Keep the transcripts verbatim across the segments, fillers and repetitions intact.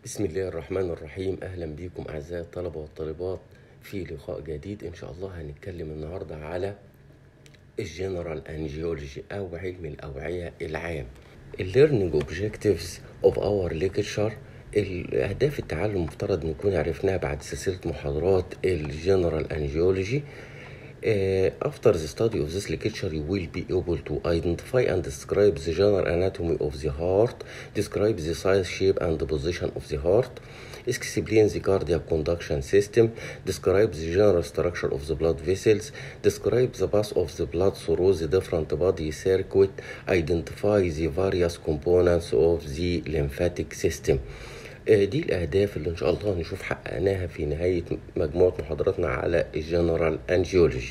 بسم الله الرحمن الرحيم. أهلا بكم أعزائي الطلبة والطالبات في لقاء جديد. إن شاء الله هنتكلم النهاردة على الجنرال أنجيولوجي أو علم الأوعية العام. الليرنينج اوبجكتيفز اوف اور ليكتشر، الأهداف التعلم مفترض نكون عرفناها بعد سلسلة محاضرات الجنرال أنجيولوجي. Uh, after the study of this lecture, you will be able to identify and describe the general anatomy of the heart, describe the size, shape, and the position of the heart, explain the cardiac conduction system, describe the general structure of the blood vessels, describe the path of the blood through the different body circuit, identify the various components of the lymphatic system. دي الأهداف اللي إن شاء الله نشوف حققناها في نهاية مجموعة محاضراتنا على الجنرال أنجيولوجي.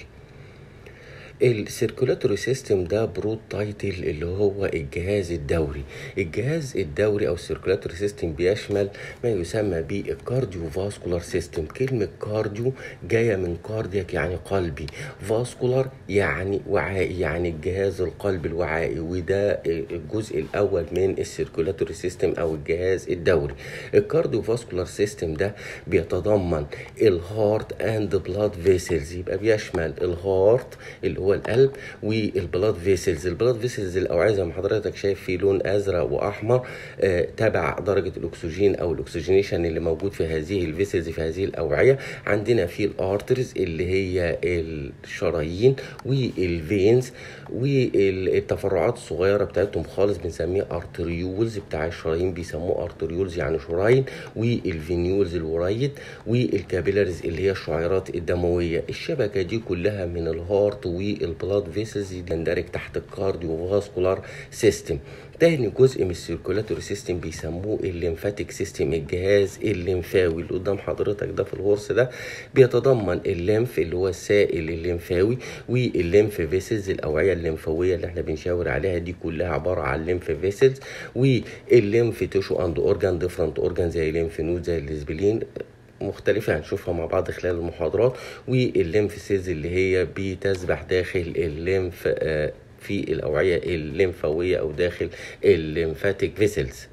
السيركولاتوري سيستم ده برود تايتل اللي هو الجهاز الدوري. الجهاز الدوري او السيركولاتوري سيستم بيشمل ما يسمى بالكارديو فاسكولار سيستم. كلمة كارديو جاية من كاردياك يعني قلبي، فاسكولار يعني وعائي يعني الجهاز القلب الوعائي، وده الجزء الاول من السيركولاتوري سيستم او الجهاز الدوري. الكارديو فاسكولار سيستم ده بيتضمن الهارت اند بلاد فيسلز، يبقى بيشمل الهارت اللي هو القلب والبلاد فيسلز. البلاد فيسلز الاوعيه زي ما حضرتك شايف في لون ازرق واحمر آه تبع درجه الاكسجين او الاكسجينيشن اللي موجود في هذه الفيسلز في هذه الاوعيه. عندنا في الارترز اللي هي الشرايين والفينز والتفرعات الصغيره بتاعتهم خالص بنسميها ارتريولز، بتاع الشرايين بيسموه ارتريولز يعني شرايين، والفينيولز الوريد، والكابيلاريز اللي هي الشعيرات الدمويه. الشبكه دي كلها من الهارت والبلاد فيسلز يندرج تحت الكارديو فاسكولار سيستم. تاني جزء من السيركولاتوري سيستم بيسموه الليمفاتيك سيستم، الجهاز الليمفاوي اللي قدام حضرتك ده في الغرس ده بيتضمن الليمف اللي هو السائل الليمفاوي والليمف فيسلز الاوعيه الليمفاويه اللي احنا بنشاور عليها دي كلها عباره عن ليمف فيسلز، والليمف تيشو اند اورجان ديفرنت اورجان زي الليمف نود زي الاسبلين مختلفة هنشوفها مع بعض خلال المحاضرات، والليمف سيلز اللي هي بتسبح داخل الليمف في الأوعية الليمفاوية أو داخل الليمفاتيك فيسلز.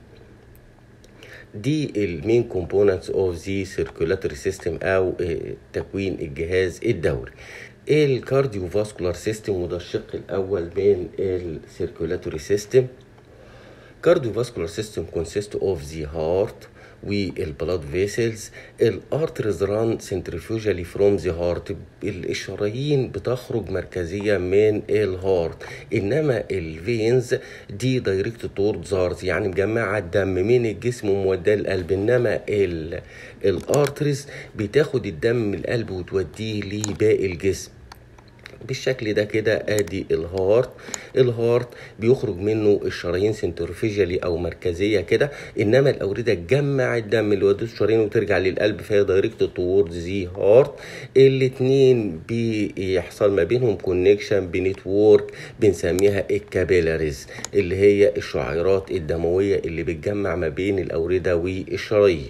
دي المين كومبوننتس اوف ذا سيركولاتوري سيستم أو تكوين الجهاز الدوري. الكارديو فاسكولار سيستم وده الشق الأول من السيركولاتوري سيستم. cardiovascular system consists of the heart والبلاد فيسلز. الارترز ران سنتريفيوجالي فروم ذا هارت، الشرايين بتخرج مركزيا من الهارت، انما الفينز دي دايركت تورد زارز يعني مجمعه الدم من الجسم وموداه القلب، انما الارترز بتاخد الدم من القلب وتوديه لباقي الجسم. بالشكل ده كده ادي الهارت. الهارت بيخرج منه الشرايين سنترفيجالي او مركزيه كده، انما الاورده تجمع الدم اللي ودته الشرايين وترجع للقلب فهي دايركت توورد ذا هارت. الاثنين بيحصل ما بينهم كونكشن بنتورك بنسميها الكابيلاريز اللي هي الشعيرات الدمويه اللي بتجمع ما بين الاورده والشرايين.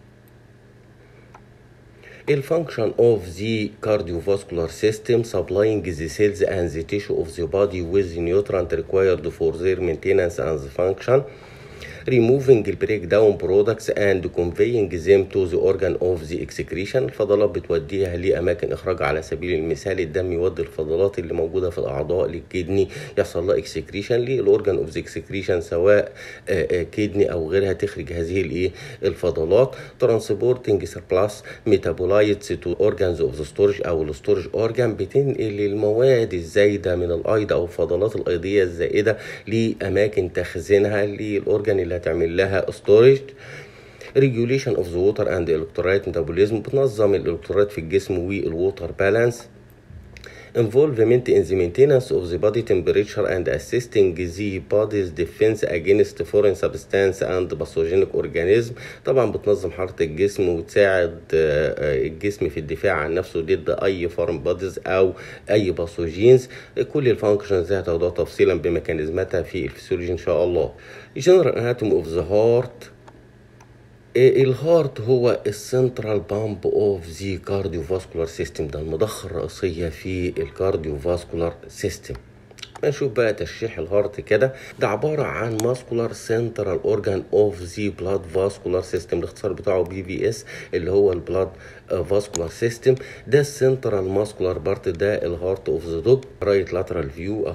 The function of the cardiovascular system supplying the cells and the tissue of the body with the nutrient required for their maintenance and function, removing the breakdown products and conveying them to the organ of the excretion. الفضلات بتوديها لأماكن إخراج، على سبيل المثال الدم يودي الفضلات اللي موجودة في الأعضاء للكدني يحصل لها excretion للأورجان of the excretion سواء كدني أو غيرها تخرج هذه الإيه الفضلات. transporting surplus metabolites to organs of the storage أو الستورج أورجان، بتنقل المواد الزايدة من الأيض أو الفضلات الأيضية الزائدة لأماكن تخزينها للأورجان اللي هتعمل لها storage. regulation of the water and electrolyte metabolism، بتنظم الالكترولايت في الجسم والووتر بالانس. involvement in the maintenance of the body temperature and assisting the body's defense against foreign substance and pathogenic organism. طبعا بتنظم حرارة الجسم وتساعد الجسم في الدفاع عن نفسه ضد اي فورن بوديز او اي باثوجينز. كل الفانكشنز دي هتاخدوها تفصيلا بميكانيزماتها في الفسيولوجي ان شاء الله. General anatomy of the heart. الهارت هو السنترال بامب اوف ذا كارديو فاسكولار سيستم، ده المضخه الرئيسيه في الكارديو فاسكولار سيستم. نشوف بقى تشريح الهارت كده. ده عبارة عن ماسكولار سنترال اورجان اوف ذا بلاد فاسكولار سيستم، الاختصار بتاعه بي في اس اللي هو البلاد فاسكولار سيستم. ده السنترال ماسكولار بارت، ده الهارت اوف ذا دوج. رايت لاترال فيو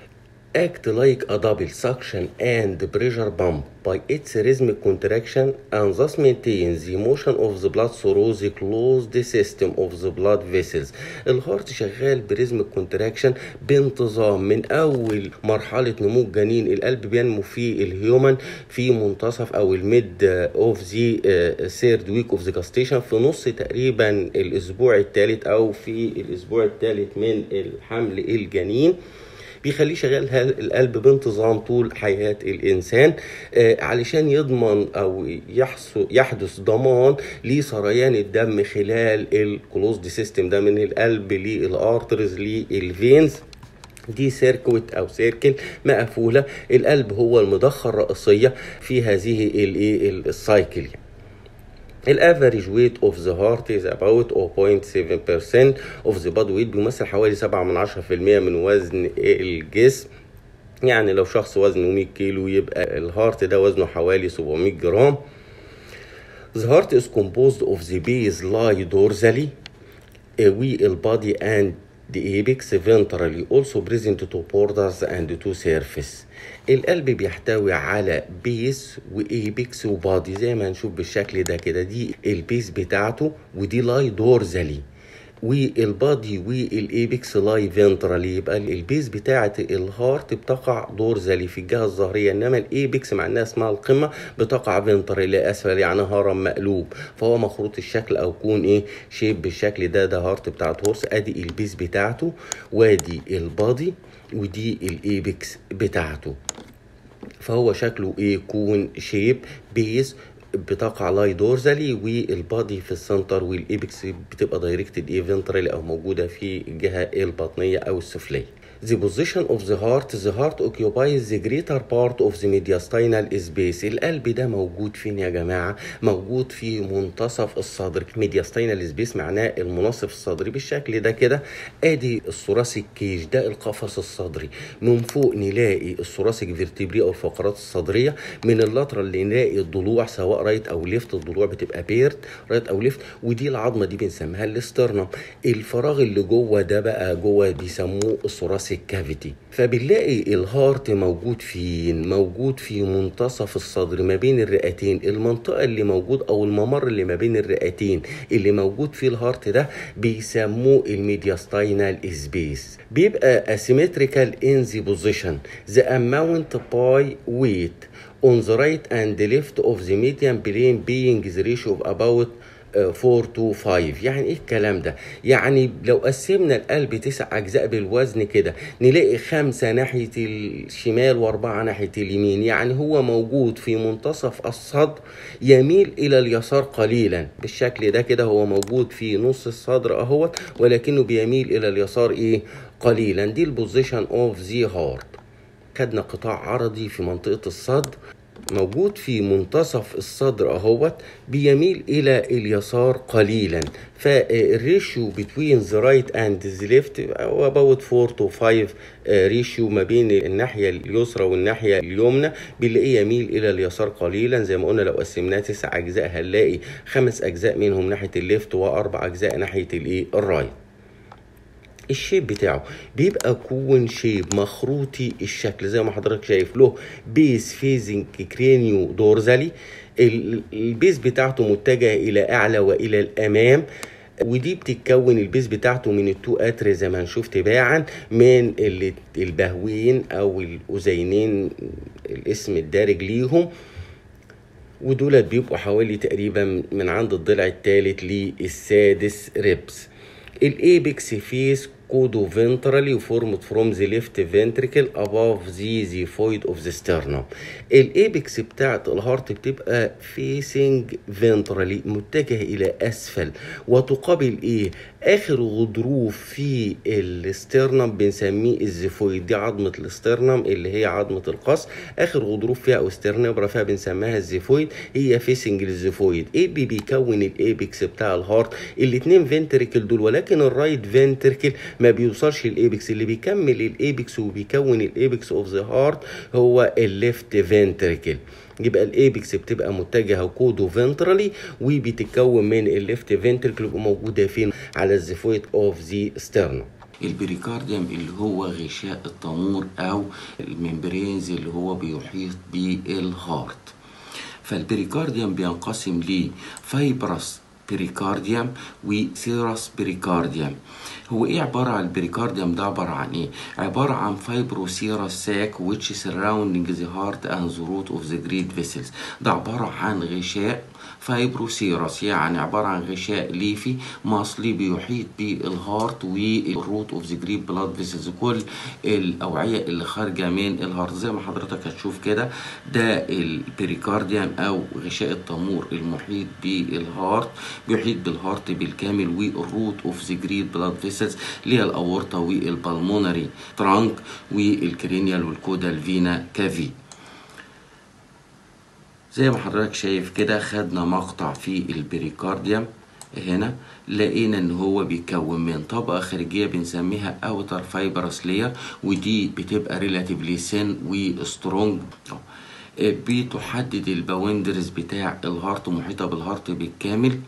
act like a double suction and pressure pump by its rhythmic contraction and thus maintains the motion of the blood through the closed system of the blood vessels. الهارت شغال بريزميك كونتراكشن بانتظام من اول مرحله نمو الجنين. القلب بينمو في الهيومن في منتصف او الميد اوف ذا ثيرد ويك اوف ذا جاستيشن، في نص تقريبا الاسبوع الثالث او في الاسبوع الثالث من الحمل الجنين. بيخليه شغال القلب بانتظام طول حياة الإنسان آه علشان يضمن أو يحدث ضمان لسريان الدم خلال الكلوزد سيستم ده من القلب للارترز للفينز. دي سيركوت او سيركل مقفوله. القلب هو المضخه الرئيسيه في هذه السايكل. يعني الافريج ويت اوف ذا هارت از اباوت zero point seven percent اوف ذا بادي ويت، بيمثل حوالي سبعة من عشرة في المية من وزن الجسم. يعني لو شخص وزنه مية كيلو يبقى الهارت ده وزنه حوالي سبعمية جرام. The heart is composed of the base lie dorsally والبادي and the apex ventrally also present to borders and to surface. القلب بيحتوي على بيس وايبكس وبادي زي ما هنشوف بالشكل ده كده. دي البيس بتاعته ودي لاي دورزالي، والبادي والايبكس لاي فنترالي. يبقى البيس بتاعه الهارت بتقع دورزالي في الجهه الظهريه، انما الايبكس مع انها اسمها القمه بتقع فنترالي اسفل، يعني هرم مقلوب. فهو مخروط الشكل او كون ايه شيب بالشكل ده. ده هارت بتاعت هورس. ادي البيس بتاعته وادي البادي ودي الايبكس بتاعته. فهو شكله ايه كون شيب بيس بتقع لاي دورزالي، والبادي في السنتر، والايبكس بتبقى دايركتد ايه فنترالي او موجوده في الجهه البطنيه او السفليه. The position of the heart. The heart occupies the greater part of the mediastinal space. القلب ده موجود فين يا جماعة؟ موجود في منتصف الصدر. mediastinal space معناه المنصف الصدري بالشكل ده كده. ادي الثوراسيك كيج، ده القفص الصدري. من فوق نلاقي الثوراسيك فيرتبري او الفقرات الصدرية. من اللاترال نلاقي الضلوع سواء رايت او ليفت. الضلوع بتبقى بيرت رايت او ليفت. ودي العظمة دي بنسميها الاسترنم. الفراغ اللي جوه ده بقى جوه بيسموه الثوراسيك كافيتي. فبنلاقي الهارت موجود فين؟ موجود في منتصف الصدر ما بين الرئتين. المنطقة اللي موجود او الممر اللي ما بين الرئتين اللي موجود فيه الهارت ده بيسموه الميدياستاينال سبيس. بيبقى asymmetrical in the position the amount by weight on the right and the left of the median plane being the ratio of about four to five. يعني ايه الكلام ده؟ يعني لو قسمنا القلب تسع اجزاء بالوزن كده نلاقي خمسة ناحية الشمال واربعة ناحية اليمين. يعني هو موجود في منتصف الصدر يميل الى اليسار قليلا بالشكل ده كده. هو موجود في نص الصدر اهوت ولكنه بيميل الى اليسار ايه قليلا. دي البوزيشن اوف ذا هارت. خدنا قطاع عرضي في منطقة الصدر موجود في منتصف الصدر اهوت بيميل الى اليسار قليلا. فالريشيو between the right and the left about four to five ريشيو ما بين الناحية اليسرى والناحية اليمنى بنلاقيه يميل الى اليسار قليلا. زي ما قلنا لو قسمناه تسع اجزاء هنلاقي خمس اجزاء منهم ناحية الليفت واربع اجزاء ناحية الايه الرايت. الشيب بتاعه بيبقى كون شيب مخروطي الشكل زي ما حضرتك شايف. له بيس فيزنج كرينيو دورزالي. البيس بتاعته متجه الى اعلى والى الامام. ودي بتتكون البيس بتاعته من التو اتري زي ما هنشوف تباعا من البهوين او الاذينين الاسم الدارج ليهم. ودولت بيبقوا حوالي تقريبا من عند الضلع الثالث للسادس ريبس. الايبكس فيس كودو فنترالي وفورمد فروم ذا ليفت فنتريكل اباف ذا زيفويد اوف ذا سترنم. الايبكس بتاعت الهارت بتبقى فيسنج فنترالي متجه الى اسفل وتقابل ايه اخر غضروف في الاسترنم بنسميه الزيفويد. دي عظمه الاسترنم اللي هي عظمه القص. اخر غضروف فيها او استرنبرا فيها بنسميها الزيفويد. هي فيسنج للزيفويد. ايه بي بيكون الايبكس بتاع الهارت؟ الاثنين فنتريكل دول ولكن الرايت فنتريكل ما بيوصلش للايبكس. اللي بيكمل الايبكس وبيكون الايبكس اوف ذا هارت هو الليفت فنتريكل. يبقى الايبكس بتبقى متجهه كودو فنترالي وبتتكون من الليفت فنتريكل، بتبقى موجوده فين؟ على الزيفويد اوف ذا ستيرنم. البريكارديوم اللي هو غشاء التمور او الممبرينز اللي هو بيحيط بالهارت. فالبريكارديوم بينقسم لفايبرس بريكارديوم وسيرس بريكارديوم. هو ايه عباره عن البريكارديوم ده؟ عباره عن ايه؟ عباره عن فايبروسيرس ساك which surrounding the heart and the root of the great vessels. ده عباره عن غشاء فايبروسيرس، يعني عباره عن غشاء ليفي مصلي بيحيط بالهارت والروت اوف ذا جريت بلاد فيسلز، كل الاوعيه اللي خارجه من الهارت. زي ما حضرتك هتشوف كده، ده البريكارديوم او غشاء التمور المحيط بالهارت، بيحيط بالهارت بالكامل والروت اوف ذا جريت بلاد فيسلز اللي هي الاورطه والبلمونري ترانك والكرينيال والكودال فينا كافي. زي ما حضرتك شايف كده، خدنا مقطع في البريكارديوم. هنا لقينا ان هو بيتكون من طبقه خارجيه بنسميها اوتر فايبرس لاير، ودي بتبقى ريلاتيفلي سين وسترونج، بتحدد الباوندرز بتاع الهارت، محيطه بالهارت بالكامل.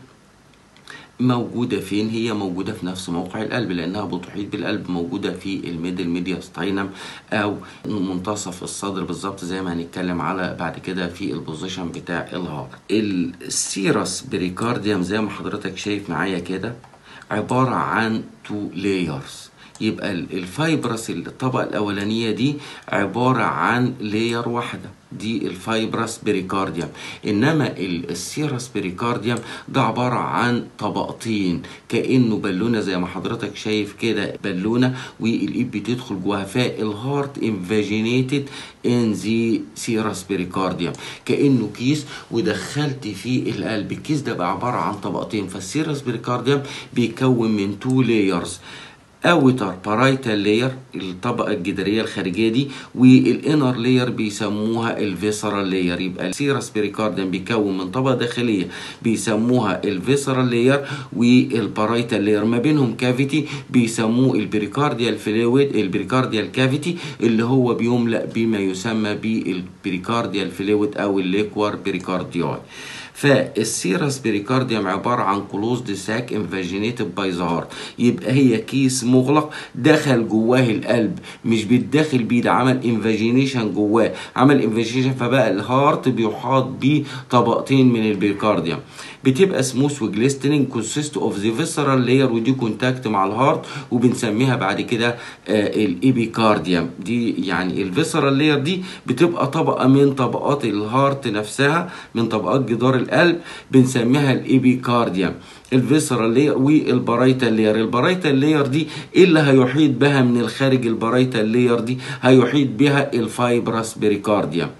موجودة فين؟ هي موجودة في نفس موقع القلب لأنها بتحيط بالقلب، موجودة في الميدل ميدياستاينم أو منتصف الصدر بالظبط، زي ما هنتكلم على بعد كده في البوزيشن بتاع الهارت. السيرس بريكارديوم زي ما حضرتك شايف معايا كده عبارة عن تو لايرز. يبقى الفايبرس الطبقة الأولانية دي عبارة عن لاير واحدة، دي الفايبرس بريكارديوم. انما السيرس بريكارديوم ده عباره عن طبقتين، كانه بالونه زي ما حضرتك شايف كده، بالونه والايد بتدخل جواها. فالهارت انفاجينيتد ان ذا سيرس بريكارديوم، كانه كيس ودخلت فيه القلب. الكيس ده بقى عباره عن طبقتين. فالسيرس بريكارديوم بيكون من تو لايرز، اوتر بارايتال لاير الطبقه الجدريه الخارجيه دي، والانر لاير بيسموها الفيسرال لاير. يبقى السيرس بريكارديوم بيكون من طبقه داخليه بيسموها الفيسرال لاير والبارايتال لاير، ما بينهم كافيتي بيسموه البريكارديال فلويد، البريكارديال كافيتي اللي هو بيملأ بما يسمى بالبريكارديال فلويد او الليكوار بريكارديوي. فالسيرس بريكارديوم عباره عن كلوزد ساك انفاجينيتد باي ذا هارت. يبقى هي كيس مغلق دخل جواه القلب، مش بيتدخل بيه، ده عمل انفاجينيشن جواه، عمل انفاجينيشن. فبقى الهارت بيحاط بيه طبقتين من البريكارديوم، بتبقى سموث وجليسترينج كونسيست اوف ذا فيسرال لاير، ودي كونتاكت مع الهارت وبنسميها بعد كده آه الايبيكارديوم. دي يعني الفيسرال لاير دي بتبقى طبقه من طبقات الهارت نفسها، من طبقات جدار القلب، بنسميها الايبيكارديوم. الفيسرال لاير والبرايتال لاير، البرايتال لاير دي ايه اللي هيحيط بها من الخارج؟ البرايتال لاير دي هيحيط بها الفايبرس بريكارديوم.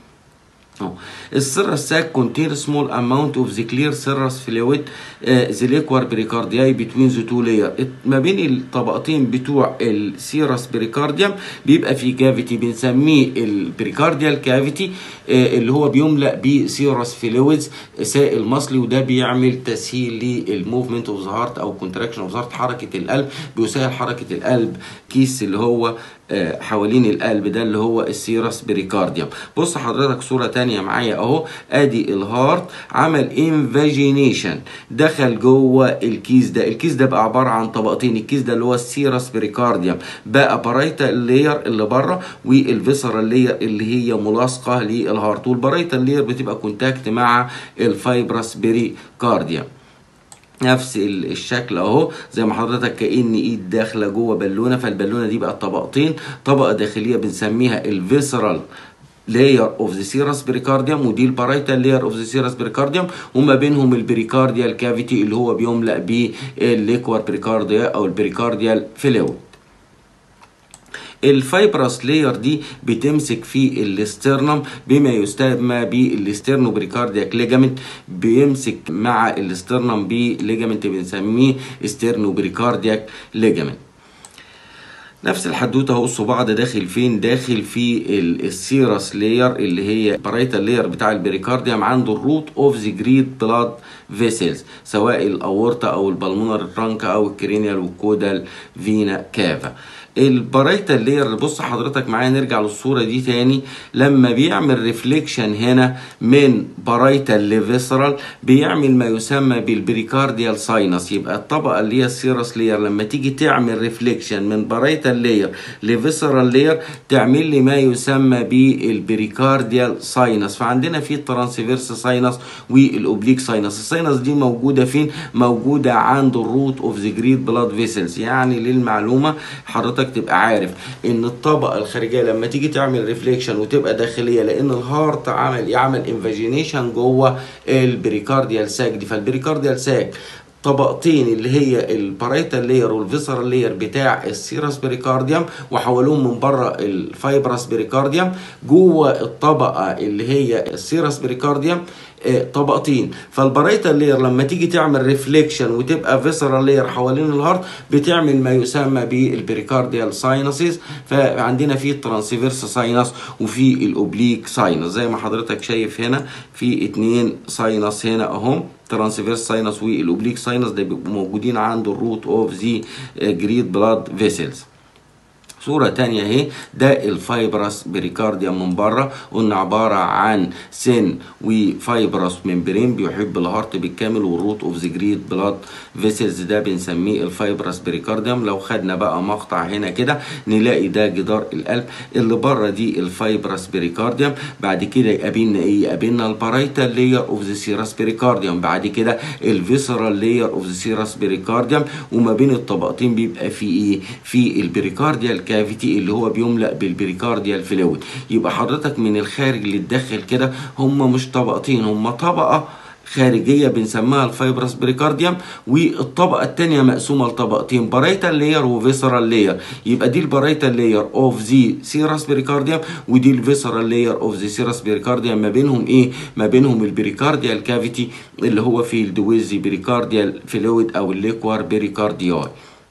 السيرس ساك contain small amount of the clear serous fluid the liquor بريكاردياي between the two layer. ما بين الطبقتين بتوع السيرس بريكارديوم بيبقى في كافيتي بنسميه البريكارديال كافيتي، اللي هو بيملأ بسيرس فلويدز سائل مصلي، وده بيعمل تسهيل للموفمنت اوف ذا هارت او كونتراكشن اوف ذا هارت، حركه القلب، بيسهل حركه القلب. كيس اللي هو حوالين القلب ده اللي هو السيرس بريكارديوم. بص حضرتك صوره تانية معايا اهو، ادي الهارت عمل انفاجينيشن، دخل جوه الكيس ده. الكيس ده بقى عباره عن طبقتين، الكيس ده اللي هو السيرس بريكارديوم بقى بارايتال لاير اللي بره، والفيسرال لاير اللي هي ملاصقه للهارت، والبارايتال لاير بتبقى كونتاكت مع الفايبرس بريكارديوم. نفس الشكل اهو، زي ما حضرتك كأن ايد داخله جوه بالونه، فالبالونه دي بقى طبقتين، طبقه داخليه بنسميها الفيسرال لاير اوف ذا سيرس بريكارديوم، ودي البارايتال لاير اوف ذا سيرس بريكارديوم، وما بينهم البريكارديال كافيتي اللي هو بيملأ بالليكوار بريكارديا او البريكارديال فلويد. الفايبرس لاير دي بتمسك في الاسترنم بما يسمى بالاسترنو بريكاردياك ليجامنت، بيمسك مع الاسترنم بليجامنت بنسميه استرنو بريكاردياك ليجامنت. نفس الحدوته اهو. الصباع ده داخل فين؟ داخل في السيرس لاير اللي هي بارايتال لاير بتاع البريكارديوم عند الروت اوف ذا جريد بلاد فيسلز، سواء الاورطه او البلمونر ترانك او الكرينيال والكودال فينا كافا. البارايتال لاير، بص حضرتك معايا نرجع للصوره دي تاني، لما بيعمل ريفليكشن هنا من بارايتال لفيسرال بيعمل ما يسمى بالبريكارديال ساينس. يبقى الطبقه اللي هي السيرس لاير لما تيجي تعمل ريفليكشن من بارايتال لاير لفيسرال لاير تعمل لي ما يسمى بالبريكارديال ساينس. فعندنا في الترانسفيرس ساينس والاوبليك ساينس. الساينس دي موجوده فين؟ موجوده عند الروت اوف ذا جريد بلاد فيسلز. يعني للمعلومه حضرتك تبقى عارف ان الطبقه الخارجيه لما تيجي تعمل ريفليكشن وتبقى داخليه، لان الهارت عمل يعمل انفاجينيشن جوه البريكارديال ساك دي. فالبريكارديال ساك طبقتين اللي هي البارايتال لاير والفيسرال لاير بتاع السيرس بريكارديوم وحولوهم من بره الفايبرس بريكارديوم، جوه الطبقه اللي هي السيرس بريكارديوم طبقتين. فالبارايتال لاير لما تيجي تعمل ريفليكشن وتبقى فيسرال لاير حوالين الهارت بتعمل ما يسمى بالبريكارديال ساينسز. فعندنا في الترانسفيرس ساينس وفي الاوبليك ساينس، زي ما حضرتك شايف هنا في اتنين ساينس هنا اهم، ترانسفيرس ساينس والاوبليك ساينس، ده بيبقوا موجودين عند الروت اوف ذا جريد بلاد فيسلز. صورة تانية اهي، ده الفايبرس بريكارديوم من بره، قلنا عبارة عن سن وفايبرس ممبرين بيحب الهارت بالكامل، والروت اوف ذا جريد بلاد فيسلز ده بنسميه الفايبرس بريكارديوم. لو خدنا بقى مقطع هنا كده نلاقي ده جدار القلب، اللي بره دي الفايبرس بريكارديوم. بعد كده يقابلنا ايه؟ يقابلنا البارايتال لاير اوف ذا سيرس بريكارديوم، بعد كده الفيسرال لاير اوف ذا سيرس بريكارديوم، وما بين الطبقتين بيبقى في ايه؟ في البريكارديال كافيتي اللي هو بيملأ بالبريكارديال فلويد. يبقى حضرتك من الخارج للداخل كده هم مش طبقتين، هم طبقة خارجية بنسميها الفايبرس بريكارديوم، والطبقة التانية مقسومة لطبقتين، بارايتال لاير وفيسرال لاير. يبقى دي البارايتال لاير اوف ذا سيرس بريكارديوم ودي الفيسرال لاير اوف ذا سيرس بريكارديوم. ما بينهم ايه؟ ما بينهم البريكارديال كافيتي اللي هو فيلد ويز بريكارديال فلويد او الليكوار بريكاردياي.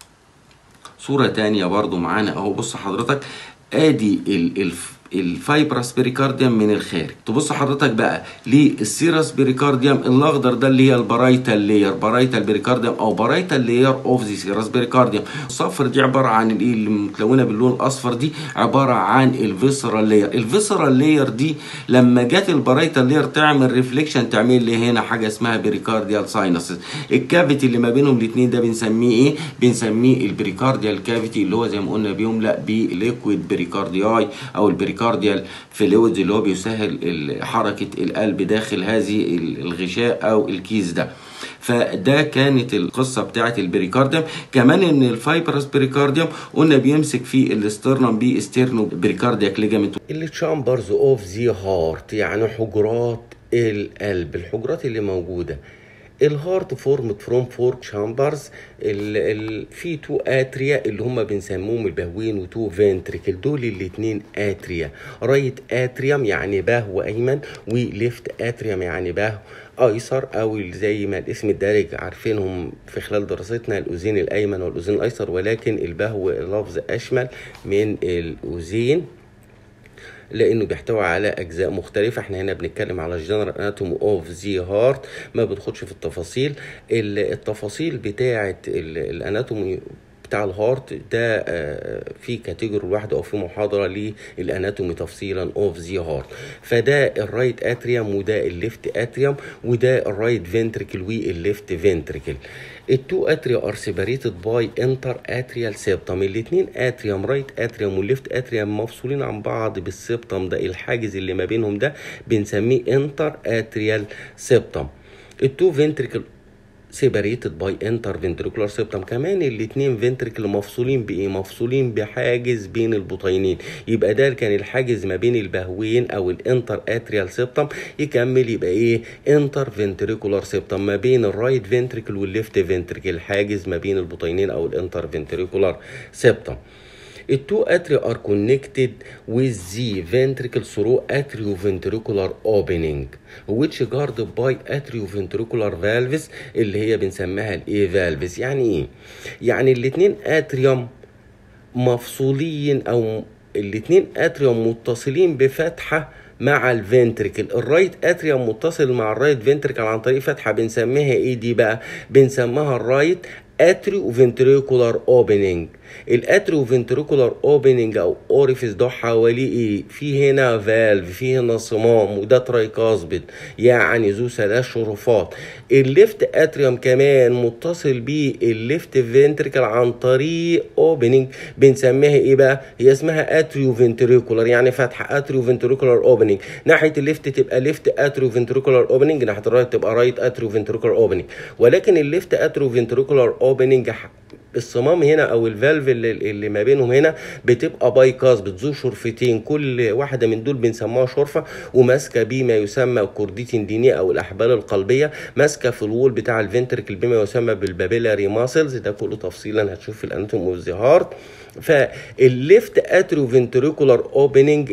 صورة تانية برضو معانا اهو، بص حضرتك ادي الف الفايبرس بريكارديوم من الخارج. تبص حضرتك بقى للسيرس بريكارديوم الاخضر ده اللي هي البارايتال لاير، بارايتال بريكارديوم او بارايتال لاير اوف ذا سيرس بريكارديوم. الصفر دي عباره عن الايه اللي متلونه باللون الاصفر دي؟ عباره عن الفيسرال لاير. الفيسرال لاير دي لما جت البارايتال لاير تعمل ريفليكشن تعمل لي هنا حاجه اسمها بريكارديال ساينسز. الكافيتي اللي ما بينهم الاثنين ده بنسميه ايه؟ بنسميه البريكارديال كافيتي، اللي هو زي ما قلنا بيملأ بليكويد بريكاردياي او البريكارديال فلويدز اللي هو بيسهل حركه القلب داخل هذه الغشاء او الكيس ده. فده كانت القصه بتاعه البريكارديوم. كمان ان الفايبرس بريكارديوم قلنا بيمسك في الاسترنم باسترنو بريكاردياك ليجامنت. التشامبرز اوف ذا هارت يعني حجرات القلب، الحجرات اللي موجوده. الهارت فورمد فروم فور تشامبرز، في تو اتريا اللي هم بنسموهم البهوين وتو فنتريكل، دول الاثنين اتريا. رايت اتريوم يعني بهو ايمن، وليفت اتريوم يعني بهو ايسر، او زي ما الاسم الدارج عارفينهم في خلال دراستنا الاذين الايمن والاذين الايسر، ولكن البهو لفظ اشمل من الاذين لانه بيحتوي على اجزاء مختلفه. احنا هنا بنتكلم على الجنرال اناتومي اوف ذا هارت، ما بنخش في التفاصيل. التفاصيل بتاعه الاناتومي بتاع الهارت ده في كاتيجوري لوحده او في محاضره للاناتومي تفصيلا اوف ذا هارت. فده الرايت اتريوم وده الليفت اتريوم وده الرايت فنتريكل والليفت فنتريكل. التو اتريا ار سيبريتد باي انتر اتريال سيبتم. الاثنين اتريوم رايت اتريوم والليفت اتريوم مفصولين عن بعض بالسيبتم ده، الحاجز اللي ما بينهم ده بنسميه انتر اتريال سيبتم. التو فنتريكل سيبريتد باي انتر فنتريكولار سيبتم. كمان الاثنين فنتريكل مفصولين بايه؟ مفصولين بحاجز بين البطينين. يبقى ده كان الحاجز ما بين البهوين او الانتر اتريال سيبتم. يكمل يبقى ايه؟ انتر فنتريكولار سيبتم ما بين الرايت فنتريكل والليفت فنتريكل، حاجز ما بين البطينين او الانتر فنتريكولار سيبتم. التو atria are connected with the ventricle through atrioventricular opening which guarded by atrioventricular valves اللي هي بنسميها الايه valves. يعني ايه؟ يعني الاتنين اتريوم مفصولين او الاتنين اتريوم متصلين بفتحة مع الفنتريكل. الرايت اتريوم متصل مع الرايت فنتريكل عن طريق فتحة بنسميها ايه دي بقى؟ بنسميها الرايت اتريو فنتريكولار اوبننج. الاتريو فنتريكولار اوبننج او اوريفيس ده حواليه ايه؟ في هنا فالف، في هنا صمام، وده ترايكاسبيد يعني ذو ثلاث شرفات. الليفت اتريوم كمان متصل بيه الليفت فنتريكل عن طريق اوبننج بنسميها ايه بقى؟ هي اسمها اتريو فنتريكولار يعني فتحه اتريو فنتريكولار اوبننج. ناحيه الليفت تبقى ليفت اتريو فنتريكولار اوبننج، ناحيه الرايت تبقى رايت اتريو فنتريكولار اوبننج. ولكن الليفت اتريو فنتريكولار اوبننج الصمام هنا او الفالف اللي, اللي ما بينهم هنا بتبقى بايكاس بتزور شرفتين، كل واحده من دول بنسموها شرفه وماسكه بما يسمى الكورديتين دينيه او الاحبال القلبيه، ماسكه في الوول بتاع الفنتركل بما يسمى بالبابيلاري ماسلز. ده كله تفصيلا هتشوف في الاناتومي اوف ذا هارت. فالليفت اتريو فنتريكولار اوبننج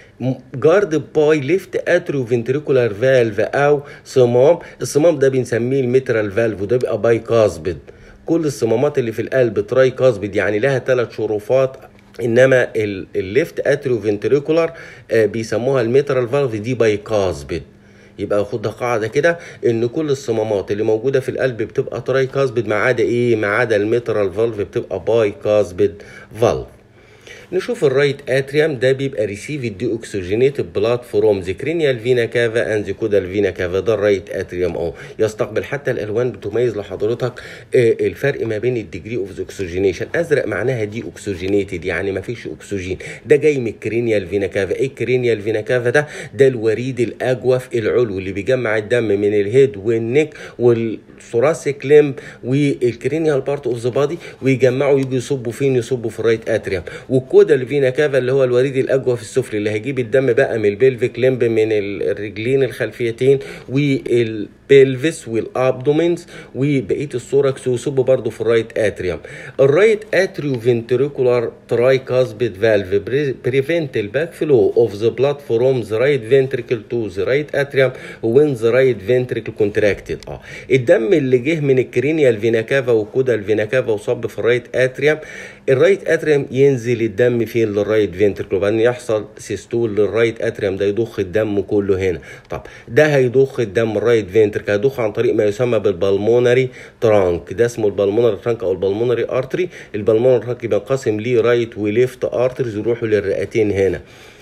جارد باي ليفت اتريو فنتريكولار فالف او صمام. الصمام ده بنسميه الميترال فالف وده بيبقى بايكاسبيد. كل الصمامات اللي في القلب تراي كاسبيد يعني لها ثلاث شرفات، انما الليفت اتريو فنتريكولار بيسموها الميترال فالف دي باي كاسبيد. يبقى خد قاعده كده ان كل الصمامات اللي موجوده في القلب بتبقى تراي كاسبيد ما عدا ايه؟ ما عدا الميترال فالف بتبقى باي كاسبيد فالف. نشوف الرايت اتريوم ده بيبقى ريسيف دي اوكسجينيتد بلاد فروم ذا كرينيال فينا كافا اند ذا كودال فينا كافا. ده الرايت اتريوم اهو يستقبل. حتى الالوان بتميز لحضرتك الفرق ما بين الديجري اوف ذا اوكسجينيشن. ازرق معناها دي اوكسجينيتد يعني ما فيش اكسجين، ده جاي من الكرينيال فينا كافا. ايه الكرينيال فينا كافا ده؟ ده الوريد الاجوف العلوي اللي بيجمع الدم من الهيد والنك والثوراسيك ليمب والكرينيال بارت اوف ذا بادي ويجمعوا يجوا يصبوا فين؟ يصبوا في الرايت اتريوم. والكودال فينا كافا اللي هو الوريد الاجوف السفلي اللي هيجيب الدم بقى من البلفيك ليمب من الرجلين الخلفيتين والبلفس والابدومينز وبقيه الثوركس ويصب برضه في الرايت اتريوم. الرايت اتريو فنتريكولار ترايكاسبيد فالف بريفنت الباك فلو اوف ذا بلاد فروم ذا رايت فنتريكل تو ذا رايت اتريوم وين ذا رايت فنتريكل كونتراكتد. اه الدم اللي جه من الكرينيال فينا كافا والكودال فينا كافا وصب في الرايت اتريوم، الرايت اتريوم ينزل الدم فين؟ للرايت فنتركل وبعدين يحصل سيستول للرايت اتريوم ده يضخ الدم كله هنا. طب ده هيضخ الدم الرايت فنتركل هيضخ عن طريق ما يسمى بالبلمونري ترانك. ده اسمه البلمونري ترانك او البلمونري ارتري. البلمونري ترانك بينقسم ليه رايت وليفت ارتريز يروحوا للرئتين هنا.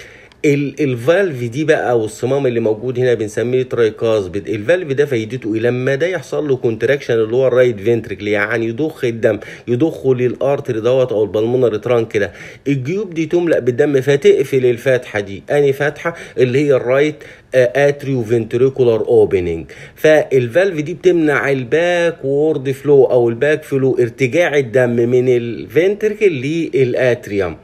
الفالف دي بقى والصمام اللي موجود هنا بنسميه ترايكاسبيد. الفالف ده فايدته ايه؟ لما ده يحصل له كونتراكشن اللي هو الرايت فنتركل يعني يضخ الدم يضخه للارتري دوت او البلمونري ترانك ده، الجيوب دي تملأ بالدم فتقفل الفتحه دي. اني فتحه؟ اللي هي الرايت اتريو فنتريكولار اوبننج. فالفالف دي بتمنع الباك وورد فلو او الباك فلو ارتجاع الدم من الفنتركل للاتريوم.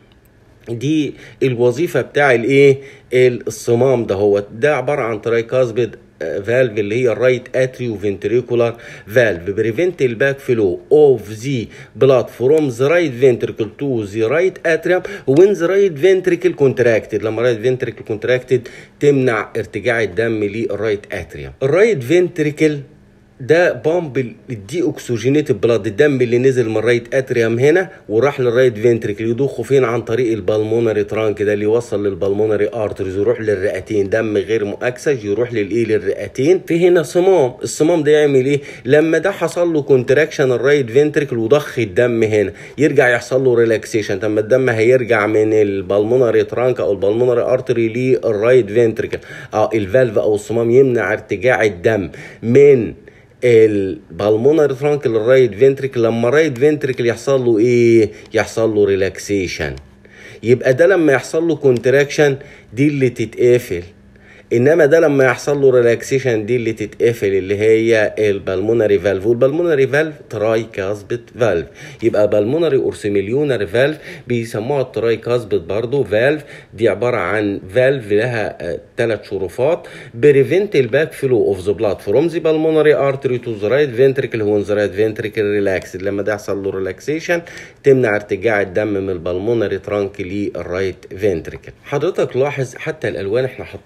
دي الوظيفه بتاع الايه؟ الصمام ده. هو ده عباره عن ترايكاسبيد فالف اللي هي الرايت اتريو فنتريكولار فالف بريفنت الباك فلو اوف ذا بلاد فروم ذا رايت فنتريكل تو ذا رايت اتريوم وين ذا رايت فنتريكل كونتراكتد. لما الرايت فنتريكل كونتراكتد تمنع ارتجاع الدم للرايت اتريوم. الرايت فنتريكل ده بامب الدي اوكسجينيتد بلاد، الدم اللي نزل من الرايت اتريوم هنا وراح للرايت فنتريكل يضخه فين؟ عن طريق البلمونري ترانك ده اللي يوصل للبلمونري ارتريز يروح للرئتين. دم غير مؤكسج يروح للايه؟ للرئتين. في هنا صمام. الصمام ده يعمل ايه؟ لما ده حصل له كونتراكشن الرايت فنتريكل وضخ الدم هنا يرجع يحصل له ريلاكسيشن. لما الدم هيرجع من البلمونري ترانك او البلمونري ارتري للرايت فنتريكل اه الفالف او الصمام يمنع ارتجاع الدم من البلمونري ترانك للرايت فنتريكل. لما الرايت فنتريكل يحصل له ايه؟ يحصل له ريلاكسيشن. يبقى ده لما يحصل له كونتراكشن دي اللي تتقفل، انما ده لما يحصل له ريلاكسيشن دي اللي تتقفل اللي هي البلمونري فالف. والبلمونري فالف ترايكاسبيد فالف. يبقى بالمونري اورسيميليونري فالف بيسموها الترايكاسبيد برضه فالف. دي عباره عن فالف لها ثلاث شرفات بريفنت الباك فلو اوف ذا بلاد فروم ذا بالمونري ارتري تو ذا رايت فنتريكل وين ذا رايت فنتريكل ريلاكسد. لما ده يحصل له ريلاكسيشن تمنع ارتجاع الدم من البلمونري ترانك للرايت فنتريكل. حضرتك لاحظ حتى الالوان احنا حاطين هنا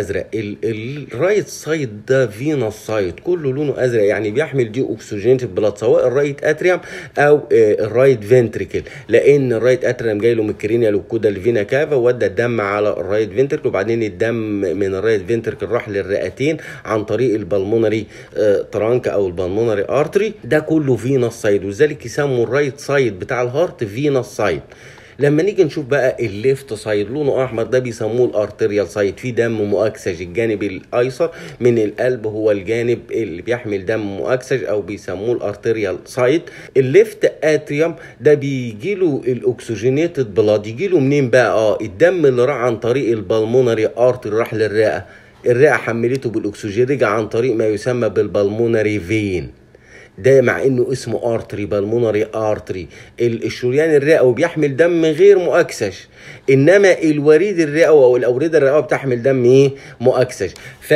ازرق. الرايت سايد ده فينوس سايد كله لونه ازرق، يعني بيحمل دي اوكسجينيتد بلاد سواء الرايت اتريوم او الرايت فنتريكل، لان الرايت اتريوم جاي له من الكرينيال والكودا الفينا كافا وادى الدم على الرايت فنتريكل، وبعدين الدم من الرايت فنتريكل راح للرئتين عن طريق البلمونري ترانك او البلمونري ارتري. ده كله فينوس سايد، ولذلك يسموا الرايت سايد بتاع الهارت فينوس سايد. لما نيجي نشوف بقى الليفت سايد لونه احمر، ده بيسموه الارتريال سايد، فيه دم مؤكسج. الجانب الايسر من القلب هو الجانب اللي بيحمل دم مؤكسج او بيسموه الارتريال سايد. الليفت اتريوم ده بيجي له الاكسجينيتد بلاد، يجي له منين بقى؟ اه الدم اللي راح عن طريق البلمونري ارتري راح للرئه، الرئه حملته بالاكسجين، رجع عن طريق ما يسمى بالبلمونري فين. ده مع انه اسمه ارتري، بالمونري ارتري، الشريان الرئوي بيحمل دم غير مؤكسج، انما الوريد الرئوي او الاورده الرئويه بتحمل دم ايه؟ مؤكسج.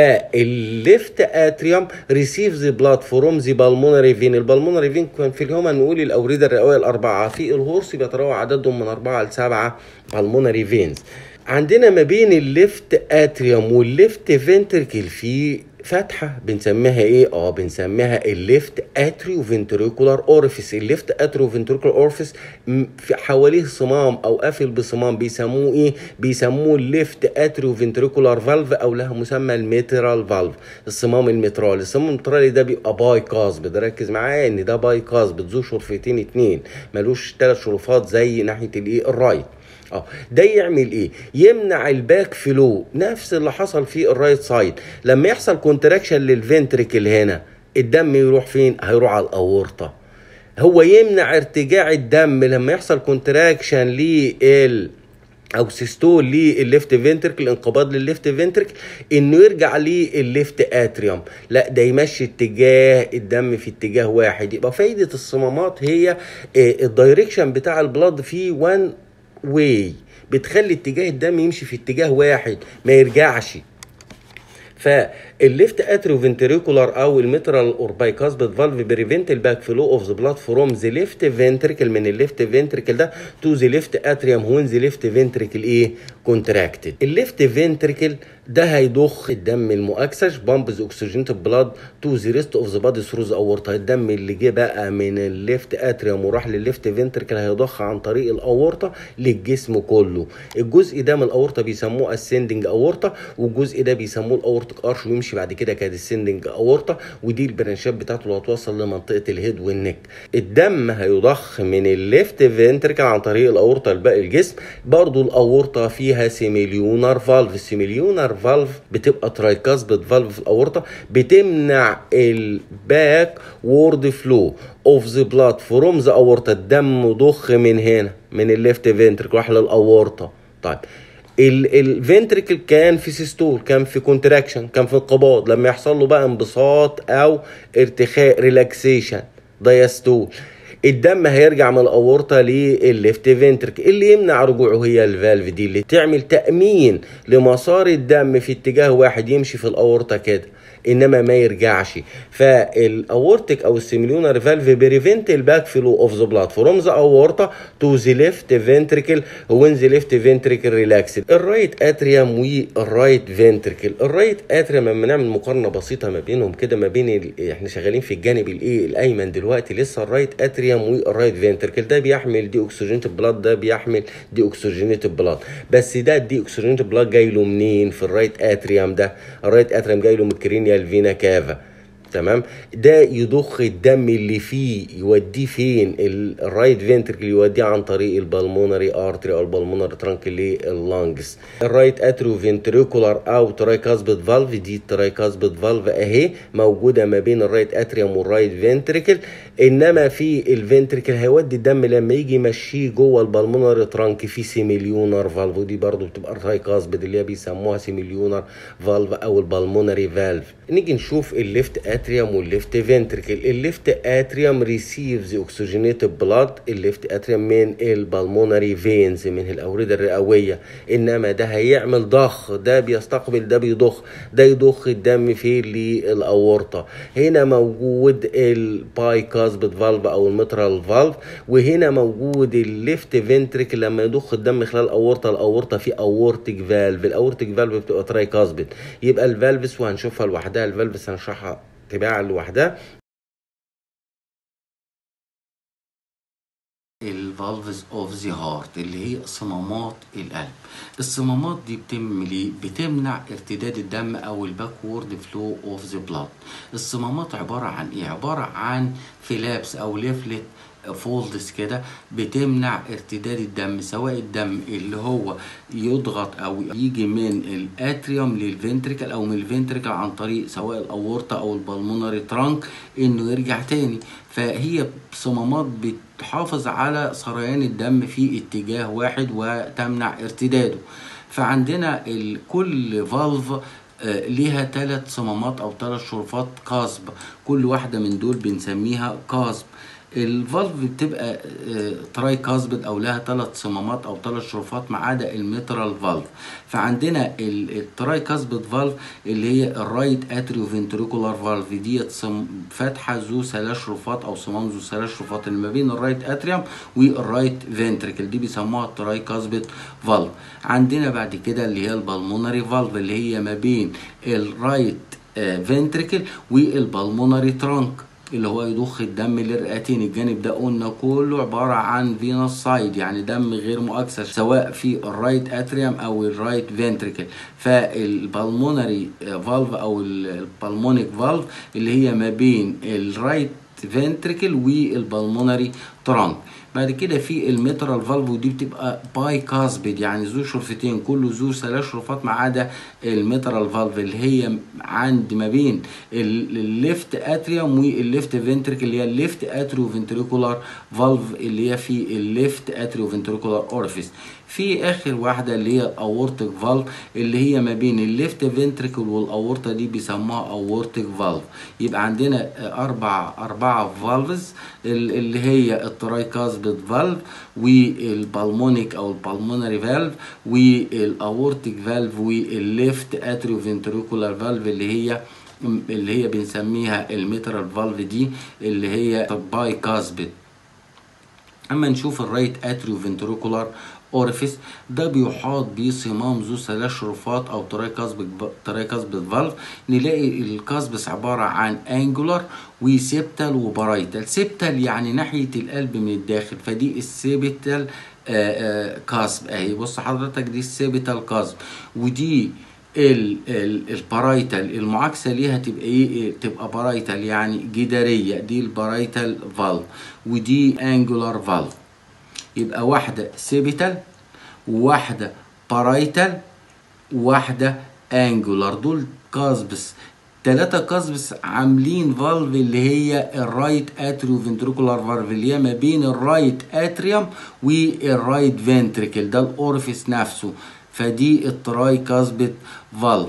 فالليفت اتريوم ريسيف ذا بلاد فروم ذا بالمونري فين. البالمونري فين كان في الهومن نقول الاورده الرئويه الاربعه، في الهورس بيتراوح عددهم من اربعه لسبعه بالمونري فينز. عندنا ما بين الليفت اتريوم والليفت فنتركل في فتحه بنسميها ايه؟ اه بنسميها الليفت اتريو فنتريكولار اورفيس. الليفت اتريو فنتريكولار اورفيس في حواليه صمام او قافل بصمام، بيسموه ايه؟ بيسموه الليفت اتريو فنتريكولار فالف، او له مسمى الميترال فالف، الصمام المترالي. الصمام المترالي ده بيبقى باي كاسب، ده ركز معايا ان ده باي كاسب، ذو شرفتين اتنين، ملوش ثلاث شرفات زي ناحيه الايه؟ الرايت. اه ده يعمل ايه؟ يمنع الباك فلو، نفس اللي حصل في الرايت سايد. لما يحصل كونتراكشن للفنتريكل هنا، الدم يروح فين؟ هيروح على الاورطه. هو يمنع ارتجاع الدم لما يحصل كونتراكشن لل او سيستول للليفت فنتركل، انقباض للليفت فنتركل، انه يرجع للليفت اتريوم. لا ده يمشي اتجاه الدم في اتجاه واحد. يبقى فايده الصمامات هي الدايركشن بتاع البلاد في وان واي، بتخلي اتجاه الدم يمشي في اتجاه واحد ما يرجعش. فالليفت اتريو فنتريكولار او الميترال اور بايكاسبيد فالف بريفنت الباك فلو اوف ذا بلاد فروم ذا ليفت فنتريكل، من الليفت فنتريكل ده تو ذا ليفت اتريوم وين ذا ليفت فنتريكل ايه؟ كونتراكتد. الليفت فنتريكل ده هيضخ الدم المؤكسج بامبز اوكسجينيتد بلاد تو ذا ريست اوف ذا بادي ثرو ذا اورتا. الدم اللي جه بقى من الليفت اتريوم وراح للليفت فنتريكل هيضخ عن طريق الاورتا للجسم كله. الجزء ده من الاورتا بيسموه اسندنج اورتا، والجزء ده بيسموه الاورتيك ارش، ويمشي بعد كده كديسندنج اورتا، ودي البرانشات بتاعته اللي هتوصل لمنطقه الهيد والنك. الدم هيضخ من الليفت فنتريكل عن طريق الاورتا لباقي الجسم. برضو الاورتا فيها سيميليونر فالف، السيميليونر فالف بتبقى ترايكاسبيد فالف في الاورتا، بتمنع الباك وورد فلو اوف ذا بلاد فروم ذا اورتا. الدم ضخ من هنا من الليفت فنتريكل راح للاورتا. طيب الفنتريكل كان في سيستول، كان في كونتراكشن، كان في انقباض. لما يحصل له بقى انبساط او ارتخاء ريلاكسيشن دايستول، الدم هيرجع من الاورطه للليفت فنتريكل. اللي يمنع رجوعه هي الفالف دي، اللي تعمل تامين لمسار الدم في اتجاه واحد، يمشي في الاورطه كده انما ما يرجعش. فالاورتيك او السيميليونر فالف بريفنت الباك فلو اوف ذا بلاد فروم ذا اورتا تو ذا ليفت فنتريكل وين ذا ليفت فنتريكل ريلاكسد. الرايت اتريوم والرايت فنتريكل. الرايت اتريوم لما نعمل مقارنه بسيطه ما بينهم كده، ما بين ال... احنا شغالين في الجانب الايه الايمن دلوقتي لسه. الرايت اتريوم والرايت فنتريكل ده بيحمل دي اوكسجينيتد بلاد، ده بيحمل دي اوكسجينيتد بلاد، بس ده دي اوكسجينيتد بلاد جاي له منين؟ في الرايت اتريوم ده. الرايت اتريوم جاي له من الكرينيال الفينا كافا، تمام؟ ده يضخ الدم اللي فيه يوديه فين؟ الرايت فنتركل يوديه عن طريق البلمونري ارتري او البلمونري ترانك لللانجز. الرايت اتريو فنتريكولار او ترايكاسبيد فالف، دي الترايكاسبيد فالف اهي موجوده ما بين الرايت اتريوم والرايت فنتركل. انما في الفنتركل هيودي الدم لما يجي يمشيه جوه البلمونري ترانك في سيميليونر فالف، ودي برضو بتبقى الترايكاسبيد اللي هي بيسموها سيميليونر فالف او البلمونري فالف. نيجي نشوف الليفت اتريوم والليفت فنتركل. الليفت اتريوم ريسيفز اوكسجينيتد بلاد، الليفت اتريوم من البلمونري فينز، من الاورده الرئويه، انما ده هيعمل ضخ، ده بيستقبل ده بيضخ، ده يضخ الدم في للاورطه. هنا موجود الباي كاسبت فالف او المترال فالف، وهنا موجود الليفت فنتركل لما يضخ الدم خلال الاورطه. الاورطه في اورتيك فالف، الاورتيك فالف بتبقى تراي كاسبت. يبقى الفالفس وهنشوفها لوحدها، الفالفس هنشرحها تباعا لوحدها. الفالفز اوف ذا هارت اللي هي صمامات القلب. الصمامات دي بتعمل ايه؟ بتمنع ارتداد الدم او الباكورد فلو اوف ذا بلاد. الصمامات عباره عن ايه؟ عباره عن فلابس او ليفلت فولدز كده بتمنع ارتداد الدم، سواء الدم اللي هو يضغط او يجي من الاتريوم للفنتريكل او من الفنتريكل عن طريق سواء الاورطه او البلمونري ترانك انه يرجع تاني. فهي صمامات بتحافظ على سريان الدم في اتجاه واحد وتمنع ارتداده. فعندنا كل فالف ليها ثلاث صمامات او ثلاث شرفات قصب، كل واحده من دول بنسميها قصب. الفالف بتبقى تراي كاسبد او لها ثلاث صمامات او ثلاث شرفات ما عدا الميترال فالف. فعندنا التراي كاسبد فالف اللي هي الرايت اتريو فنتريكولار فالف، ديت فتحه ذو ثلاث شرفات او صمام ذو ثلاث شرفات اللي ما بين الرايت اتريوم والرايت فنتريكل، دي بيسموها التراي كاسبد فالف. عندنا بعد كده اللي هي البلمونري فالف اللي هي ما بين الرايت فنتريكل والبلمونري ترانك اللي هو يضخ الدم للرئتين. الجانب ده قلنا كله عباره عن فينوس سايد، يعني دم غير مؤكسد سواء في الرايت اتريوم او الرايت فنتريكل. فالبلمونري فالف او البلمونيك فالف اللي هي ما بين الرايت فنتريكل والبلمونري ترانك. بعد كده في الميترال فالف، ودي بتبقى باي كاسبد يعني ذو شرفتين، كله ذو ثلاث شرفات ما عدا الميترال فالف اللي هي عند ما بين الليفت اتريوم والليفت فنتريكل اللي هي الليفت اتريو فنتريكولار فالف اللي هي في الليفت اتريو فنتريكولار اورفيس. في اخر واحده اللي هي الاورتيك فالف اللي هي ما بين الليفت فنتريكل والاورطه، دي بيسموها اورتيك فالف. يبقى عندنا اربع اربعه فالفز اللي هي التراي كاسبد فالف والبالمونيك او البالمونري فالف والاورتيك فالف والليفت اتريو فنتريكولار فالف اللي هي اللي هي بنسميها الميترال فالف، دي اللي هي باي كاسبد. اما نشوف الرايت اتريو فنتريكولار اورفيس، ده بيحاط بصمام ذو ثلاث شرفات او تراي كاسبد تراي كاسبد فالف. نلاقي الكاسبس عباره عن انجولار وسيبتال وبرايتال. سيبتال يعني ناحيه القلب من الداخل، فدي السيبتال كاسب اهي. بص حضرتك دي السيبتال كاسب، ودي البرايتال المعاكسه ليها تبقى ايه؟ تبقى برايتال يعني جداريه، دي البرايتال فالف، ودي انجولار فالف. يبقى واحده سيبيتال وواحده بارايتال وواحده انجولار، دول كاسبس. ثلاثه كاسبس عاملين فالف اللي هي الرايت اتريو فنتريكولار فالف اللي هي ما بين الرايت اتريوم والرايت فنتريكل، ده الاورفيس نفسه، فدي التراي كاسبت فالف.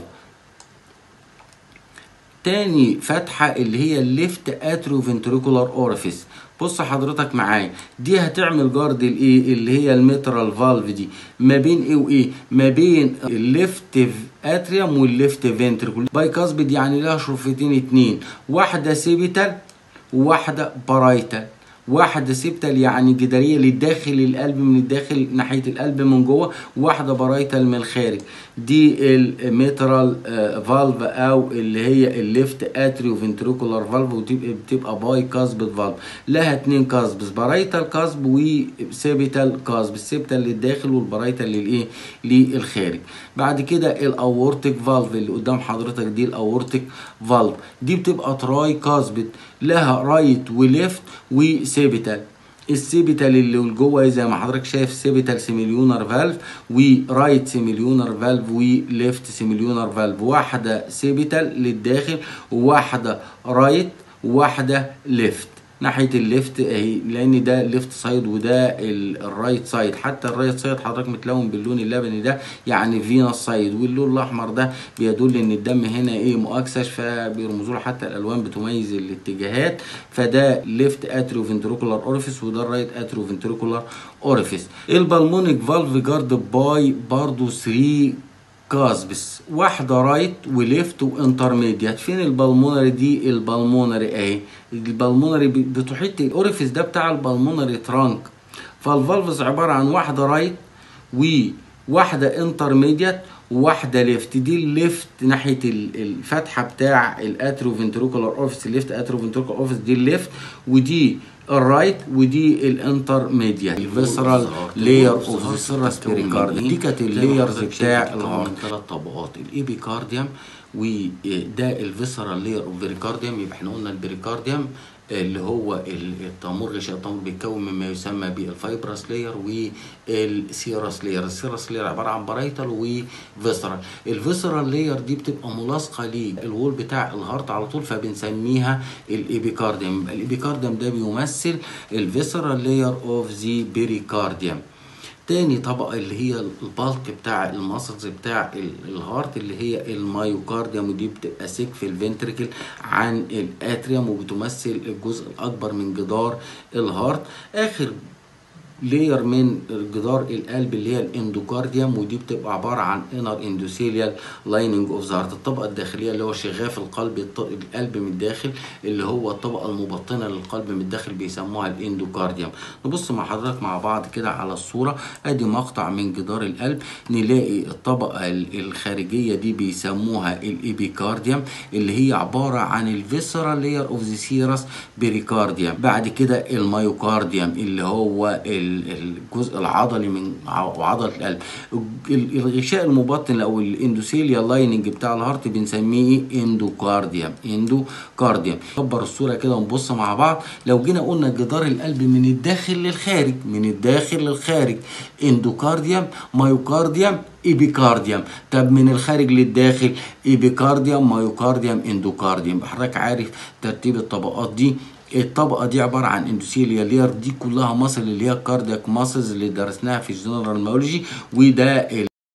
تاني فتحه اللي هي الليفت اتريو فنتريكولار اورفيس. بص حضرتك معايا، دي هتعمل جارد الايه اللي هي الميترال فالف، دي ما بين ايه وايه؟ ما بين الليفت اتريوم والليفت فنتريكول. باي كاسبد يعني لها شرفتين اتنين، واحده سيبيتال وواحده بارايتال. واحده سيبتال يعني جداريه للداخل القلب من الداخل ناحيه القلب من جوه، واحده بارايتال من الخارج، دي الميترال فالف او اللي هي الليفت اتريو فنتريكولار فالف، وبتبقى باي كاسبد فالف. لها اتنين كاسبس، بارايتال كاسب وسيبيتال كاسب، السيبتال للداخل والبارايتال للايه؟ للخارج. بعد كده الاورتيك فالف اللي قدام حضرتك دي الاورتيك فالف، دي بتبقى تراي كاسبد، لها رايت وليفت وسيبيتال. السيبيتال اللي جوه زي ما حضرتك شايف سيبيتال سيميليونر فالف ورايت سيميليونر فالف وليفت سيميليونر فالف، واحده سيبيتال للداخل وواحده رايت وواحده ليفت. ناحيه الليفت اهي، لان ده ليفت سايد وده الرايت سايد. حتى الرايت سايد حضرتك متلون باللون اللبني ده يعني فينوس سايد، واللون الاحمر ده بيدل ان الدم هنا ايه مؤكسج، فبيرمزوا له حتى الالوان بتميز الاتجاهات. فده ليفت اتريو فنتريكولار اوريفيس وده الرايت اتريو فنتريكولار اوريفيس. البلمونيك فالف جارد باي برضو ثلاثة كاسبس، واحده رايت وليفت وانترميديات. فين البلمونري دي؟ البلمونري اهي، البلمونري بتحيط الاوريفيس ده بتاع البلمونري ترانك. فالفالفز عباره عن واحده رايت وواحده انترميديات وواحده ليفت. دي الليفت ناحيه الفتحه بتاع الاتريو فنتريكولار اورفيس، الليفت اتريو فنتريكولار اورفيس دي الليفت، ودي الرايت ودي الانترميديات. الفيسرال لاير اوف فيسرس بيريكارديوم دي كانت اللايرز بتاع الهارت من ثلاث طبقات، الايبيكارديوم وده الفيسرال لاير اوف بيريكارديوم. يبقى احنا قلنا البيريكارديوم اللي هو التامور، غشاء التامور بيتكون مما يسمى بالفايبرس لاير والسيرس لاير. السيرس لاير عباره عن بارايتال وفيسرال. الفيسرال لاير دي بتبقى ملاصقه للوول بتاع الهارت على طول، فبنسميها الايبيكارديوم. الايبيكارديوم ده بيمثل الفيسرال لاير اوف ذا بيريكارديوم. تاني طبقه اللي هي البالك بتاع الماسلز بتاع الهارت اللي هي المايوكارديوم، ودي بتبقى سيك في الفنتريكل عن الاتريوم وبتمثل الجزء الاكبر من جدار الهارت. اخر لاير من جدار القلب اللي هي الاندوكارديوم، ودي بتبقى عباره عن انر اندوثيليال لايننج اوف ذا هارت. الطبقه الداخليه اللي هو شغاف القلب القلب من الداخل اللي هو الطبقه المبطنه للقلب من الداخل بيسموها الاندوكارديوم. نبص مع حضرتك مع بعض كده على الصوره، ادي مقطع من جدار القلب، نلاقي الطبقه الخارجيه دي بيسموها الايبيكارديوم اللي هي عباره عن الفيسرال لاير اوف ذا سيرس بيريكارديوم. بعد كده المايوكارديوم اللي هو الجزء العضلي من عضله القلب. الغشاء المبطن او الاندوثيليال لايننج بتاع الهارت بنسميه اندوكارديوم. اندوكارديوم. كبر الصوره كده ونبص مع بعض. لو جينا قلنا جدار القلب من الداخل للخارج، من الداخل للخارج اندوكارديوم، مايوكارديوم، ايبيكارديوم. طب من الخارج للداخل ايبيكارديوم، مايوكارديوم، اندوكارديوم. حضرتك عارف ترتيب الطبقات دي. الطبقه دي عباره عن اندوثيليال لاير، دي كلها ماسل اللي هي الكاردياك ماسلز اللي درسناها في الجنرال مايولوجي، وده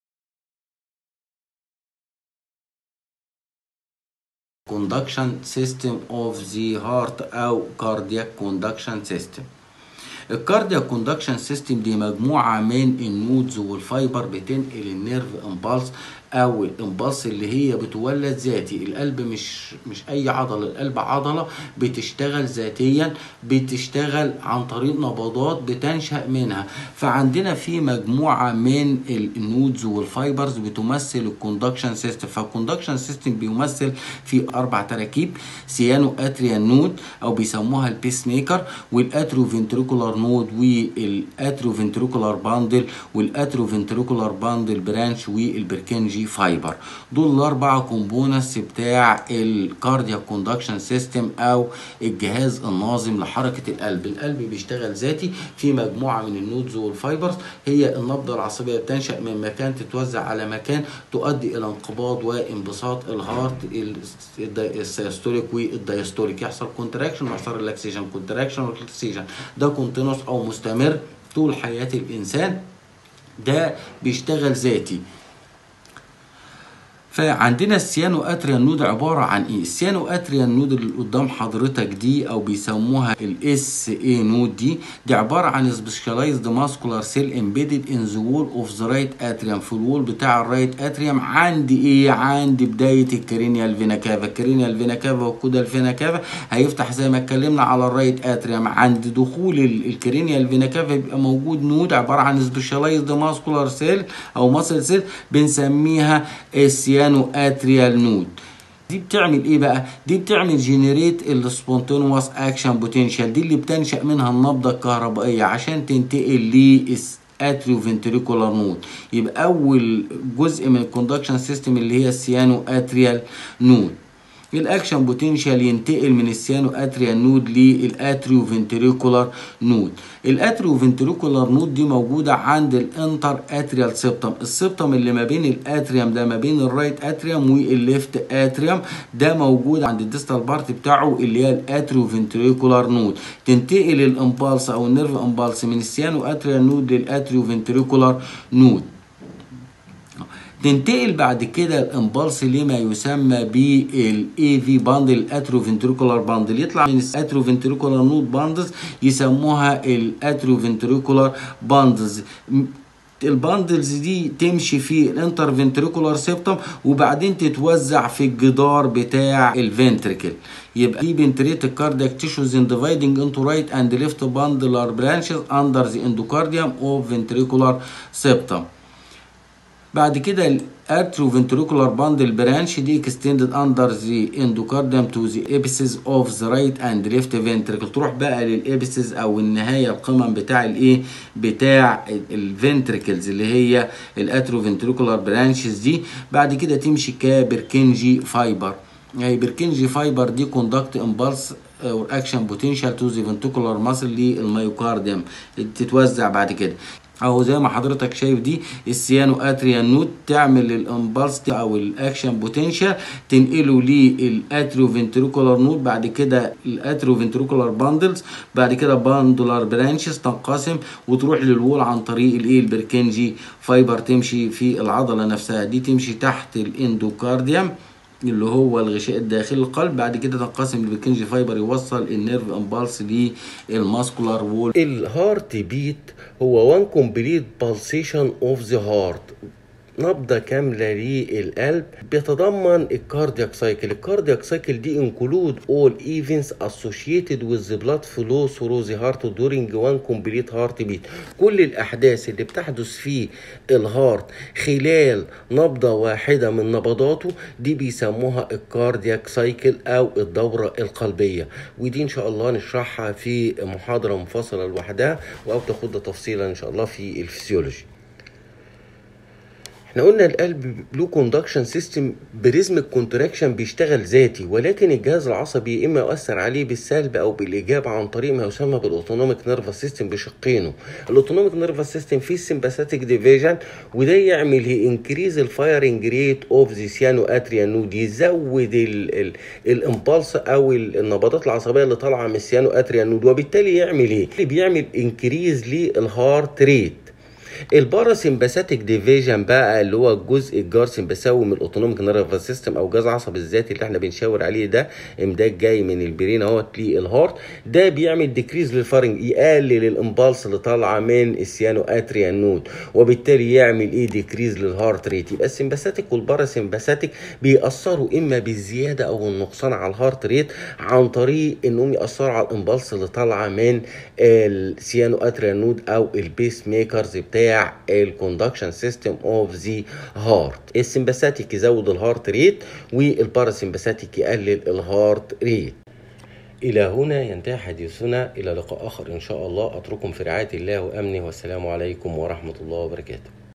conduction system of the heart او cardiac conduction system. الكاردياك كوندكشن سيستم دي مجموعه من النودز والفايبر بتنقل النيرف امبالس او الامبالس اللي هي بتولد ذاتي. القلب مش مش اي عضله، القلب عضله بتشتغل ذاتيا، بتشتغل عن طريق نبضات بتنشا منها. فعندنا في مجموعه من النودز والفايبرز بتمثل الكوندكشن سيستم. فالكوندكشن سيستم بيمثل في اربع تراكيب: سيانو اتريال نود او بيسموها البيس ميكر، والاتريو فنتريكولار نود، والاتريو فنتريكولار باندل، والاتريو فنتريكولار باندل برانش، والبركنجي فايبر. دول الاربعه كومبوننتس بتاع الكاردياك كوندكشن سيستم او الجهاز الناظم لحركه القلب. القلب بيشتغل ذاتي في مجموعه من النودز والفايبرز، هي النبضه العصبيه بتنشا من مكان تتوزع على مكان تؤدي الى انقباض وانبساط الهارت السيستوليك والدايستوليك، يحصل كونتراكشن ويحصل ريلاكسيشن، كونتراكشن وريلاكسيشن. ده كونتينوس او مستمر طول حياه الانسان، ده بيشتغل ذاتي. فعندنا السيانو اتريال نود عباره عن ايه؟ السيانو اتريال نود اللي قدام حضرتك دي او بيسموها الاس اي نود، دي دي عباره عن سبيشاليزد ماسكولار سيل امبيدد ان ذا وول اوف ذا رايت اتريوم، في الوول بتاع الرايت اتريوم. عندي ايه؟ عندي بدايه الكرينيال فينا كافا. الكرينيال فينا كافا والكودال فينا كافا هيفتح زي ما اتكلمنا على الرايت اتريوم. عند دخول الكرينيال فينا كافا يبقى موجود نود عباره عن سبيشاليزد ماسكولار سيل او ماسل سيل بنسميها السيانو اتريال نود. دي بتعمل ايه بقى؟ دي بتعمل جينيريت السبونتينوس اكشن بوتنشال، دي اللي بتنشأ منها النبضه الكهربائيه عشان تنتقل للاتريو فنتريكولار نود. يبقى اول جزء من الكوندكشن سيستم اللي هي السيانو اتريال نود. الاكشن بوتنشال ينتقل من السيانو اتريال نود للاتريو فنتريكولار نود. الاتريو فنتريكولار نود دي موجوده عند الانتر اتريال سيبتم، السيبتم اللي ما بين الاتريوم ده ما بين الرايت اتريوم والليفت اتريوم، ده موجود عند الديستال بارت بتاعه اللي هي الاتريو فنتريكولار نود. تنتقل الامبالس او النيرف امبالس من السيانو اتريال نود للاتريو فنتريكولار نود. تنتقل بعد كده الامبالس لما يسمى بالاي في باندل، الاتريو فنتريكولار باندل، يطلع من الاتريو فنتريكولار نود باندلز يسموها الاتريو فنتريكولار باندلز. الباندلز دي تمشي في الانتر فنتريكولار سيبتم وبعدين تتوزع في الجدار بتاع الفنتريكل. يبقى دي بنتريت الكاردياك تيشوز ان ديفايدنج انتو رايت اند ليفت باندلر برانشز اندر ذا اندوكارديوم اوف فنتريكولار سيبتم. بعد كده الاتريو فنتريكولار باندل برانش دي اكستندد اندر ذا اندوكارديوم تو ذا ابيسز اوف ذا رايت اند ليفت فنتريكل، تروح بقى للابيسز او النهايه القمم بتاع الايه بتاع الفنتريكلز اللي هي الاتريو فنتريكولار برانشز دي. بعد كده تمشي كبركنجي فايبر، يعني بركنجي فايبر دي كوندكت امبالس اور اكشن بوتنشال تو ذا فنتريكولار ماسل للمايوكارديوم، تتوزع بعد كده اهو زي ما حضرتك شايف. دي السيانو اتريال نود تعمل الامبالس او الاكشن بوتنشال تنقله للاتريو فنتريكولار نود، بعد كده الاتريو فنتريكولار باندلز، بعد كده باندولار برانشز تنقسم وتروح للوول عن طريق الايه البركنجي فايبر، تمشي في العضله نفسها دي، تمشي تحت الاندوكارديوم اللي هو الغشاء الداخلي القلب، بعد كده تنقسم البركنجي فايبر يوصل النيرف امبالس للماسكولار وول. الهارت بيت هو وان كومبليت بالسيشن اوف ذا هارت، نبضة كاملة للقلب، بيتضمن الكاردياك سايكل. الكاردياك سايكل دي انكلود all events associated with the blood flow through the heart during one complete heart beat. كل الأحداث اللي بتحدث في الهارت خلال نبضة واحدة من نبضاته دي بيسموها الكاردياك سايكل أو الدورة القلبية، ودي إن شاء الله نشرحها في محاضرة منفصلة لوحدها أو تاخدها تفصيلا إن شاء الله في الفسيولوجي. احنا قلنا القلب له كوندكشن سيستم بريزم الكونتراكشن بيشتغل ذاتي، ولكن الجهاز العصبي اما يؤثر عليه بالسلب او بالايجاب عن طريق ما يسمى بالاوتونوميك نيرفس سيستم بشقينه. الاوتونوميك نيرفس سيستم فيه السمباثيك ديفيجن، وده يعمل هي انكريز الفايرنج ريت اوف ذا سيانو اتريال نود، يزود الامبالس او النبضات العصبيه اللي طالعه من السيانو اتريال نود، وبالتالي يعمل ايه؟ بيعمل انكريز للهارت ريت. الباراسمباثيك ديفيجن بقى اللي هو الجزء الجارسمباثاوي من الاوتونوميك نيرفس سيستم او جهاز عصب الذاتي اللي احنا بنشاور عليه، ده امداد جاي من البرين اهوت للهارت، ده بيعمل ديكريز للفارنج، يقلل الامبالس اللي طالعه من السيانو اتريال نود، وبالتالي يعمل ايه؟ ديكريز للهارت ريت. يبقى السمباثيك والباراسمباثيك بيأثروا اما بالزياده او النقصان على الهارت ريت عن طريق انهم يأثروا على الامبالس اللي طالعه من السيانو اتريال نود او البيس ميكرز بتاع الكوندكشن سيستم اوف ذا هارت. السمباثيك يزود الهارت ريت والباراسمباثيك يقلل الهارت ريت. الى هنا ينتهي حديثنا، الى لقاء اخر ان شاء الله، اترككم في رعايه الله وامنه، والسلام عليكم ورحمه الله وبركاته.